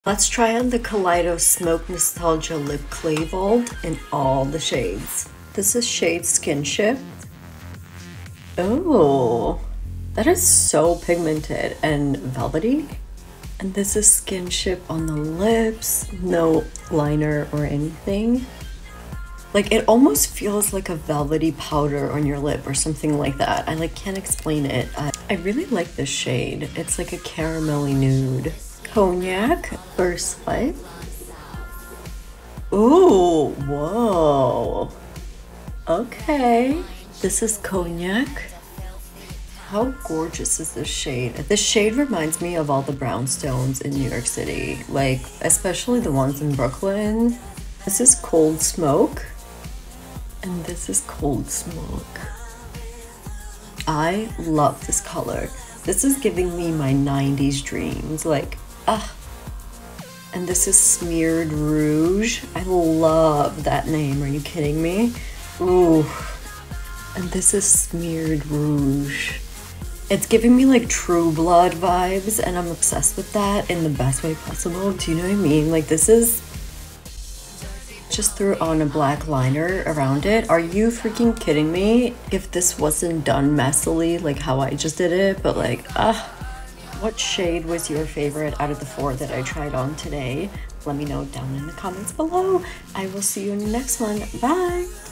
Let's try on the Kaleido Smoke Nostalgia Lip Clay Vault in all the shades. This is shade Skinship. Oh, that is so pigmented and velvety. And this is Skinship on the lips, no liner or anything. Like, it almost feels like a velvety powder on your lip or something like that. I can't explain it. I really like this shade. It's like a caramelly nude. Cognac Burst Light. Ooh, whoa. Okay. This is Cognac. How gorgeous is this shade? This shade reminds me of all the brownstones in New York City, like especially the ones in Brooklyn. This is Cold Smoke. And this is Cold Smoke. I love this color. This is giving me my 90s dreams, and this is Smeared Rouge. I love that name, are you kidding me? Ooh. And this is Smeared Rouge. It's giving me like True Blood vibes, and I'm obsessed with that in the best way possible. Do you know what I mean? Like, this is... Just threw on a black liner around it. Are you freaking kidding me? If this wasn't done messily like how I just did it, but what shade was your favorite out of the 4 that I tried on today? Let me know down in the comments below. I will see you in the next one. Bye!